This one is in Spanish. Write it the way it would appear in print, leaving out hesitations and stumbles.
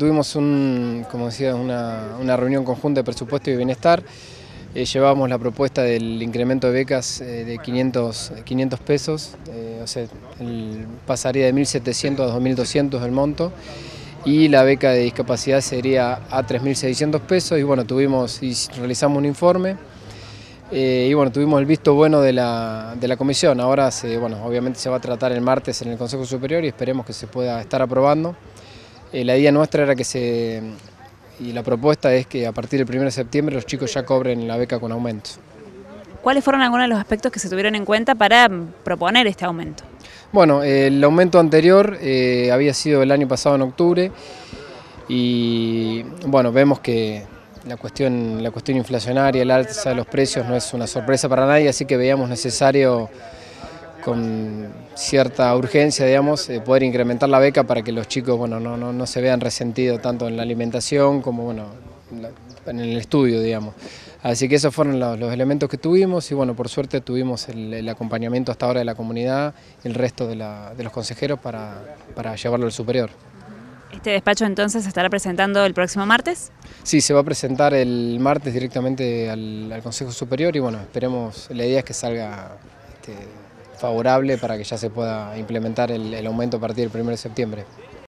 tuvimos como decía, una reunión conjunta de presupuesto y bienestar. Llevábamos la propuesta del incremento de becas de 500 pesos, o sea, pasaría de 1.700 a 2.200 el monto, y la beca de discapacidad sería a 3.600 pesos, y bueno, realizamos un informe, y bueno, tuvimos el visto bueno de la comisión. Ahora, bueno, obviamente se va a tratar el martes en el Consejo Superior y esperemos que se pueda estar aprobando. La idea nuestra era y la propuesta es que a partir del 1 de septiembre los chicos ya cobren la beca con aumento. ¿Cuáles fueron algunos de los aspectos que se tuvieron en cuenta para proponer este aumento? Bueno, el aumento anterior había sido el año pasado en octubre y bueno, vemos que la cuestión inflacionaria, el alza de los precios no es una sorpresa para nadie, así que veíamos necesario con cierta urgencia, digamos, poder incrementar la beca para que los chicos, bueno, no se vean resentidos tanto en la alimentación como, bueno, en el estudio, digamos. Así que esos fueron los elementos que tuvimos y, bueno, por suerte tuvimos el acompañamiento hasta ahora de la comunidad y el resto de los consejeros para llevarlo al superior. ¿Este despacho entonces se estará presentando el próximo martes? Sí, se va a presentar el martes directamente al Consejo Superior y, bueno, esperemos, la idea es que salga favorable para que ya se pueda implementar el aumento a partir del 1 de septiembre.